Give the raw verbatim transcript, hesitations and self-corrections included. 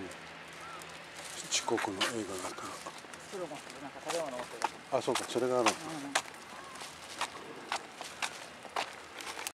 四国の映画だから。 それもなんか食べ物持ってる。 あ、そうか、それがあるのか。 うん